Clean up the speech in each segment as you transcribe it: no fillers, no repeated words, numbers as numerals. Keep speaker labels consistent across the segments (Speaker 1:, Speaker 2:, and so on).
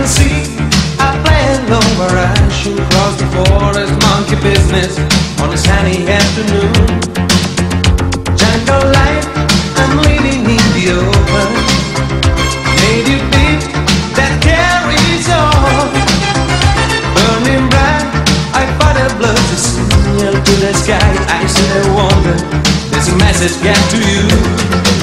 Speaker 1: sea, I play alone where I should cross the forest, monkey business on a sunny afternoon. Jungle life, I'm living in the open. Native beat that carries on. Burning bright, I fight a blood to signal to the sky. I sit and wonder, there's a message get to you.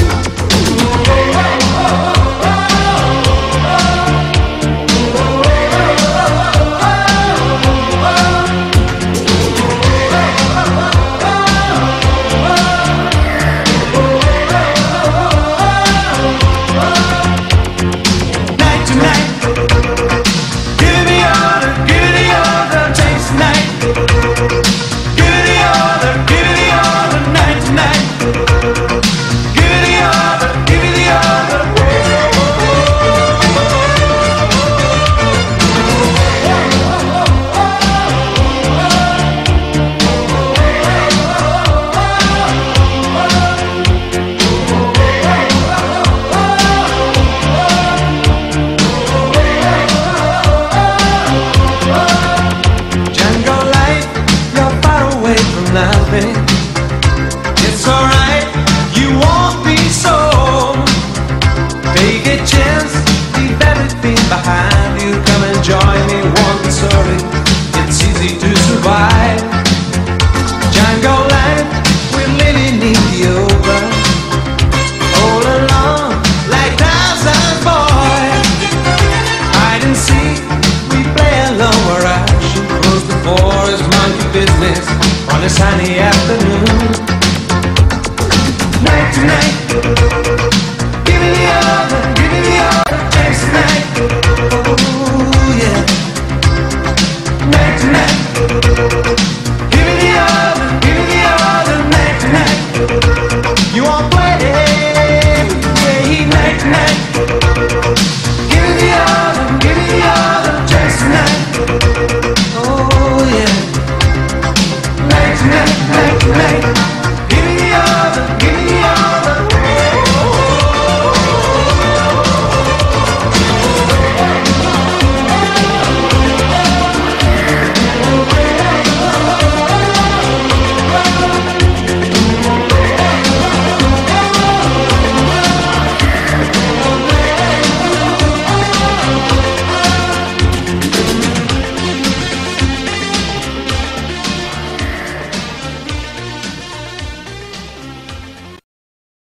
Speaker 1: It's alright, you won't be so. Take a chance, leave everything behind you. Come and join me, won't be sorry. It's easy to survive. Jungle life, we're living in the open. All alone, like Tarzan Boy. Hide and seek, we play alone where I should cross the forest, monkey business on a sunny afternoon.